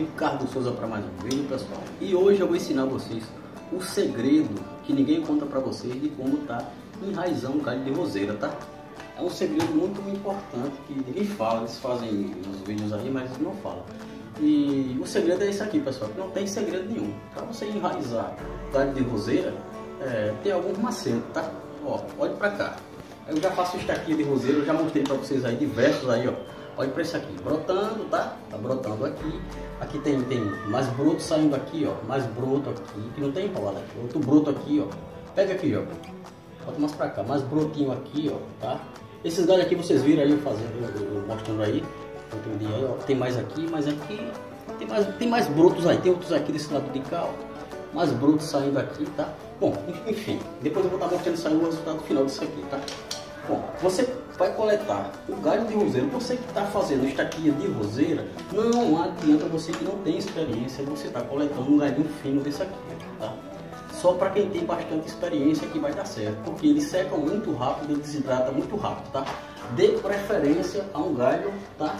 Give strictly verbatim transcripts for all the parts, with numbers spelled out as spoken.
Ricardo Souza para mais um vídeo, pessoal. E hoje eu vou ensinar vocês o segredo que ninguém conta para vocês de como tá enraizando um galho de roseira, tá? É um segredo muito importante que ninguém fala, eles fazem nos vídeos aí, mas não falam. E o segredo é isso aqui, pessoal, que não tem segredo nenhum. Para você enraizar galho de roseira, é, tem alguns macetes, tá? Ó, olha para cá. Eu já faço estaquinha de roseira, eu já mostrei para vocês aí diversos aí, ó. Olha para isso aqui, brotando, tá? Tá brotando aqui. Aqui tem, tem mais broto saindo aqui, ó. Mais broto aqui, que não tem enrolado aqui. Outro broto aqui, ó. Pega aqui, ó. Bota mais pra cá, mais brotinho aqui, ó, tá? Esses galhos aqui vocês viram aí eu fazendo, eu, eu mostrando aí. Outro dia aí, ó. Tem mais aqui, mais aqui. Tem mais, tem mais brotos aí. Tem outros aqui desse lado de cá, ó. Mais brotos saindo aqui, tá? Bom, enfim. Depois eu vou estar mostrando isso aí, o resultado final disso aqui, tá? Bom, você vai coletar o galho de roseira. Você que está fazendo estaquinha de roseira, não adianta você que não tem experiência, você está coletando um galhinho fino desse aqui, tá? Só para quem tem bastante experiência que vai dar certo, porque eles secam muito rápido, ele desidrata muito rápido, tá? Dê preferência a um galho, tá?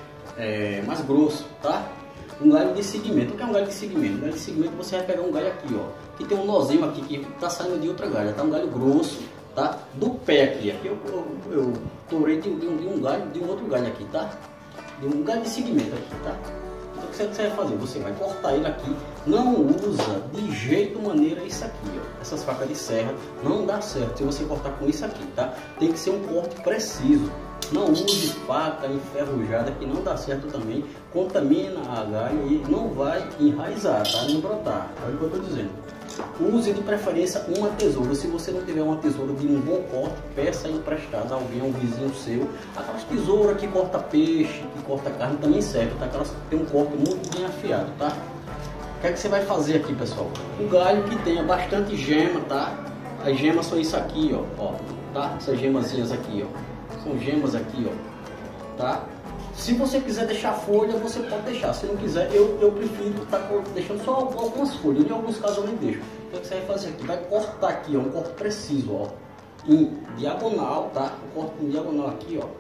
É, mais grosso, tá? Um galho de segmento. O que é um galho de segmento? Um galho de segmento você vai pegar um galho aqui, ó, que tem um nozinho aqui que está saindo de outra galha, tá? Um galho grosso, tá? Do pé aqui, aqui eu, eu, eu torei de, de, um, de um galho, de um outro galho aqui, tá? De um galho de segmento aqui, tá? Então o que você vai fazer? Você vai cortar ele aqui, não usa de jeito maneira isso aqui, ó. Essas facas de serra não dá certo se você cortar com isso aqui, tá? Tem que ser um corte preciso. Não use faca enferrujada que não dá certo também, contamina a galha e não vai enraizar, tá? Nem brotar, olha o que eu tô dizendo. Use de preferência uma tesoura. Se você não tiver uma tesoura de um bom corte, peça emprestada a alguém, um vizinho seu. Aquelas tesouras que corta peixe, que corta carne também serve, tá? Aquelas que tem um corte muito bem afiado, tá? O que é que você vai fazer aqui, pessoal? Um galho que tenha bastante gema, tá? As gemas são isso aqui, ó, ó, tá? Essas gemazinhas aqui, ó. São gemas aqui, ó, tá? Se você quiser deixar folha, você pode deixar. Se não quiser, eu, eu prefiro estar tá deixando só algumas folhas. Em alguns casos eu nem deixo. Então o que você vai fazer aqui? Vai cortar aqui, ó, um corte preciso, ó, em diagonal, tá? Um corte em diagonal aqui, ó.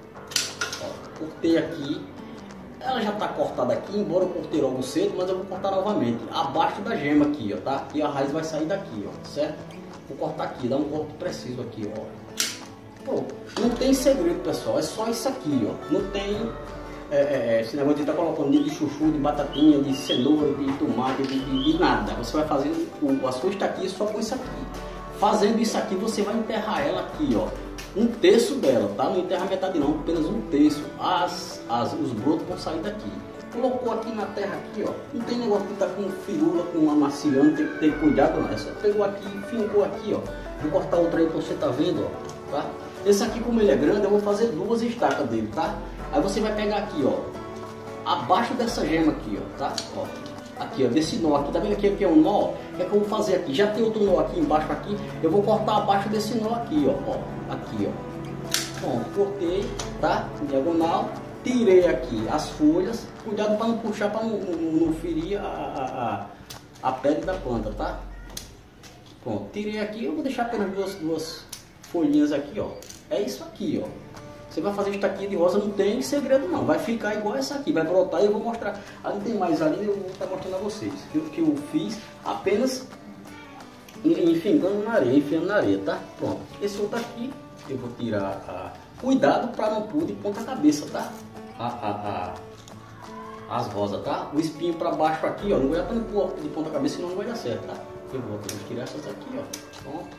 Ó, cortei aqui. Ela já está cortada aqui, embora eu cortei logo cedo, mas eu vou cortar novamente. Abaixo da gema aqui, ó, tá? E a raiz vai sair daqui, ó, certo? Vou cortar aqui, dar um corte preciso aqui, ó. Pô, não tem segredo, pessoal. É só isso aqui, ó. Não tem... É, é, esse negócio de estar tá colocando de chuchu, de batatinha, de cenoura, de tomate, de, de, de nada. Você vai fazer o, a sua estaquinha só com isso aqui. Fazendo isso aqui, você vai enterrar ela aqui, ó. Um terço dela, tá? Não enterra metade não, apenas um terço. As, as, os brotos vão sair daqui. Colocou aqui na terra aqui, ó. Não tem negócio de estar tá com firula, com amaciando, tem que ter cuidado não. É só pegou aqui, fincou aqui, ó. Vou cortar outra aí que você tá vendo, ó. Tá? Esse aqui, como ele é grande, eu vou fazer duas estacas dele, tá? Aí você vai pegar aqui, ó, abaixo dessa gema aqui, ó, tá? Ó, aqui, ó, desse nó aqui, tá vendo aqui, aqui é um nó? O que é que eu vou fazer aqui? Já tem outro nó aqui embaixo aqui, eu vou cortar abaixo desse nó aqui, ó, ó, aqui, ó. Bom, cortei, tá? Diagonal, tirei aqui as folhas, cuidado para não puxar, para não, não, não ferir a, a, a pele da planta, tá? Pronto, tirei aqui, eu vou deixar apenas duas, duas folhinhas aqui, ó. É isso aqui, ó. Você vai fazer estaquinha de rosa, não tem segredo não. Vai ficar igual essa aqui, vai brotar e eu vou mostrar. Ali tem mais ali, eu vou estar mostrando a vocês. O que eu fiz apenas enfiando na areia, enfiando na areia, tá? Pronto. Esse outro aqui, eu vou tirar a... Cuidado para não pôr de ponta cabeça, tá? A, a, a... As rosas, tá? O espinho para baixo aqui, ó. Não vai dar para não pôr de ponta cabeça, senão não vai dar certo, tá? Eu vou tirar essas aqui, ó. Pronto.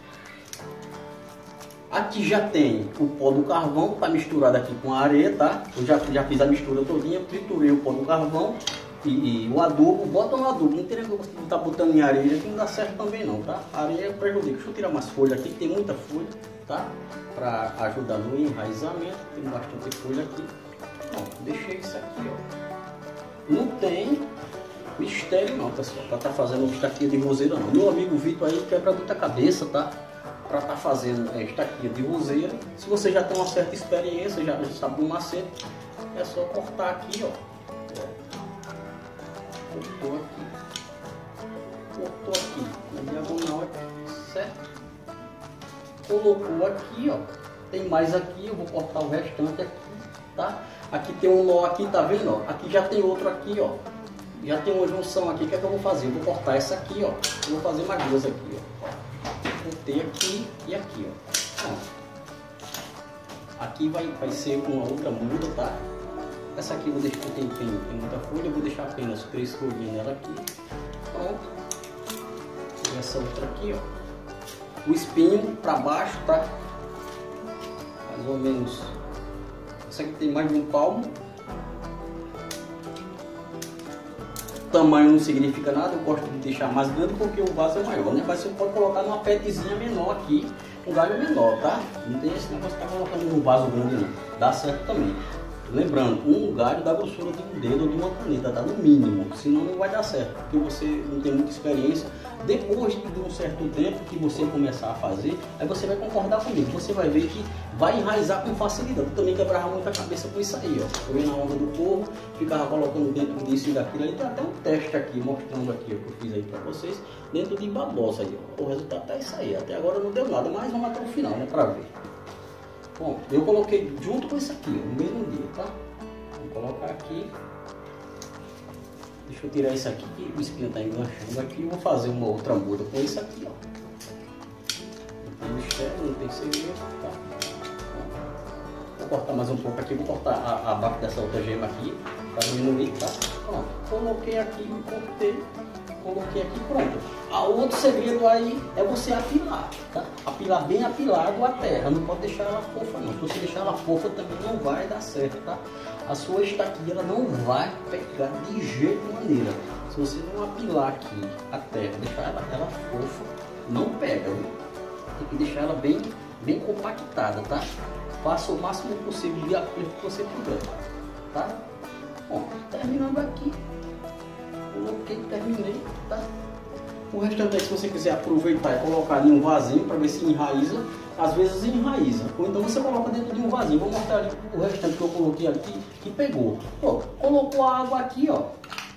Aqui já tem o pó do carvão, tá misturado aqui com a areia, tá? Eu já, já fiz a mistura todinha, triturei o pó do carvão e, e o adubo, bota no adubo, não tem negócio de estar botando em areia que não dá certo também não, tá? A areia prejudica. Deixa eu tirar umas folhas aqui, tem muita folha, tá? Pra ajudar no enraizamento, tem bastante folha aqui. Bom, deixei isso aqui, ó. Não tem mistério não, pessoal, pra estar tá fazendo estaquinha de roseira não. Meu amigo Vitor aí quebra muita cabeça, tá? Para estar tá fazendo é, estaquinha de roseira. Se você já tem uma certa experiência, já sabe do macete, é só cortar aqui, ó. Cortou aqui. Cortou aqui. Na diagonal aqui, certo? Colocou aqui, ó. Tem mais aqui, eu vou cortar o restante aqui, tá? Aqui tem um nó aqui, tá vendo? Ó? Aqui já tem outro aqui, ó. já tem uma junção aqui, o que é que eu vou fazer? Eu vou cortar essa aqui, ó. Eu vou fazer mais duas aqui, ó. Cortei aqui e aqui, ó. Ó. Aqui vai, vai ser uma outra muda, tá? Essa aqui eu vou deixar, tem, tem, tem muita folha, eu vou deixar apenas três folhinhas nela aqui. Pronto. E essa outra aqui, ó. O espinho para baixo, tá? Mais ou menos. Essa aqui tem mais de um palmo. Tamanho não significa nada, eu gosto de deixar mais grande porque o vaso é maior, né? Mas você pode colocar numa petezinha menor aqui, um galho menor, tá? Não tem esse negócio de estar colocando num vaso grande não. Dá certo também. Lembrando, um galho da grossura de um dedo ou de uma caneta, tá? No mínimo, senão não vai dar certo, porque você não tem muita experiência. Depois de um certo tempo que você começar a fazer, aí você vai concordar comigo, você vai ver que vai enraizar com facilidade. Eu também quebrava muita cabeça com isso aí, ó. Eu ia na onda do povo, ficava colocando dentro disso e daquilo aí. Tem até um teste aqui, mostrando aqui, ó, que eu fiz aí pra vocês, dentro de babosa aí, ó. O resultado tá isso aí, até agora não deu nada, mas vamos até o final, né, pra ver. Bom, eu coloquei junto com isso aqui, ó, no mesmo dia, tá? Vou colocar aqui. Deixa eu tirar isso aqui, que o espinho tá enganchando aqui. E vou fazer uma outra muda com isso aqui, ó. Não tem mistério, não tem segredo, tá? Vou cortar mais um pouco aqui, vou cortar a, a barra dessa outra gema aqui, para diminuir, tá? Pronto, coloquei aqui, cortei, coloquei aqui, pronto. Ah, o outro segredo aí é você apilar, tá? Apilar bem apilado a terra, não pode deixar ela fofa não. Se você deixar ela fofa também não vai dar certo, tá? A sua estaquinha ela não vai pegar de jeito maneira. Se você não apilar aqui a terra, deixar ela, ela fofa, não pega, viu? Tem que deixar ela bem, bem compactada, tá? Faça o máximo possível de apelo que você puder, tá? Bom, terminando aqui, coloquei, terminei, tá? O restante aí, se você quiser aproveitar e colocar ali um vasinho para ver se enraiza, às vezes enraiza. Ou então você coloca dentro de um vasinho. Vou mostrar ali o restante que eu coloquei aqui, que pegou. Ó, colocou a água aqui, ó.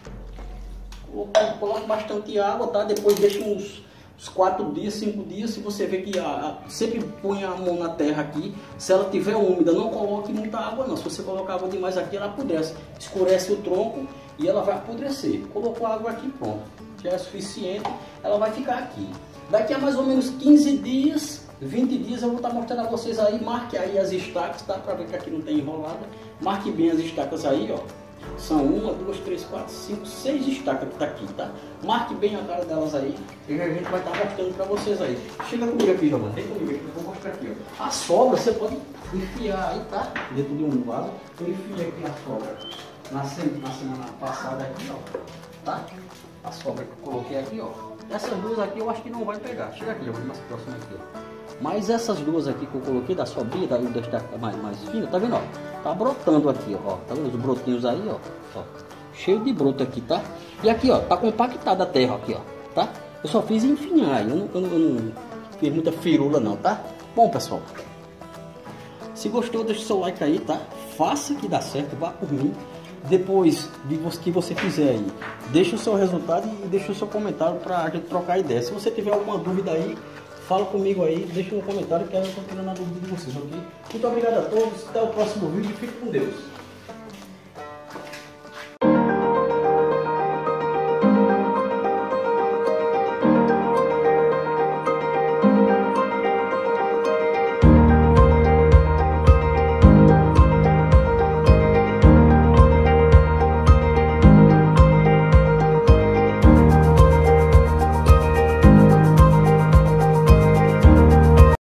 Coloca bastante água, tá? Depois deixa uns, uns quatro dias, cinco dias. Se você vê que a, a, sempre põe a mão na terra aqui. Se ela tiver úmida, não coloque muita água não. Se você colocar água demais aqui, ela apodrece. Escurece o tronco e ela vai apodrecer. Colocou a água aqui, pronto. Já é suficiente, ela vai ficar aqui. Daqui a mais ou menos quinze dias, vinte dias, eu vou estar mostrando a vocês aí. Marque aí as estacas, tá? Para ver que aqui não tem enrolada. Marque bem as estacas aí, ó. São uma, duas, três, quatro, cinco, seis estacas que tá aqui, tá? Marque bem a cara delas aí. E a gente vai estar mostrando para vocês aí. Chega comigo aqui, Giovanni. Vem comigo aqui, eu vou mostrar aqui, ó. A sobra você pode enfiar aí, tá? Dentro de um vaso. Eu enfiei aqui a sobra na semana, na semana passada aqui, ó. Tá? A sobra que eu coloquei aqui, ó. Essas duas aqui eu acho que não vai pegar. Chega aqui, eu vou mais próximo aqui, ó. Mas essas duas aqui que eu coloquei da sobrinha, da destaca mais, mais fina, tá vendo, ó? Tá brotando aqui, ó. Tá vendo os brotinhos aí, ó? Ó. Cheio de broto aqui, tá? E aqui, ó, tá compactada a terra aqui, ó. Tá? Eu só fiz enfinhar, eu não, eu não, eu não fiz muita firula não, tá? Bom, pessoal, se gostou, deixa o seu like aí, tá? Faça que dá certo, vá por mim. Depois de que você fizer aí, deixa o seu resultado e deixa o seu comentário para a gente trocar ideia. Se você tiver alguma dúvida aí, fala comigo aí, deixa no comentário que eu estou tirando a dúvida de vocês, ok? Muito obrigado a todos, até o próximo vídeo e fique com Deus.